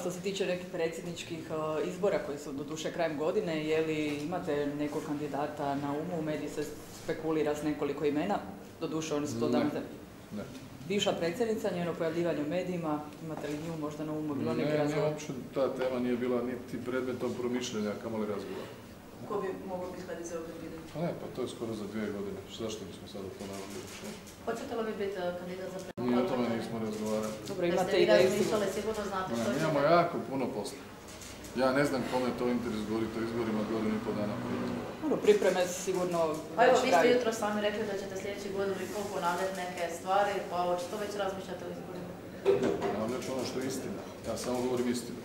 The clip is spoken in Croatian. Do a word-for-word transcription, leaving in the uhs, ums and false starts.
Što se tiče nekih predsjedničkih izbora koji su doduše krajem godine, je li imate nekog kandidata na umu? U mediji se spekulira s nekoliko imena, doduše oni su to danas. Ne. Bivša predsjednica, njeno pojavljivanje u medijima, imate li nju možda na umu? Bilo neki ne, razgovor? Ne, uopće ta tema nije bila niti predmetom promišljanja, kamoli razgovora. Ko bi mogao biti H D Z-ov kandidat? Pa ne, pa to je skoro za dvije godine. Zašto bismo sada to navodili? Hoćete li vi biti kandidat za Premijer? Nije o tome nismo razgovarali. Dobro, imate ideju sigurno. Sigurno znate što ne, imamo jako puno posla. Ja ne znam kome je to interes govoriti o izborima godinu i pol dana prije izbora. Dobro, pripreme sigurno pa evo, vi ste jutro sami rekli da ćete sljedeći godinu i pol ponavljati neke stvari, pa očito već razmišljate o izborima. Ne, ponavljat ću ono što je istina. Ja samo govorim istinu.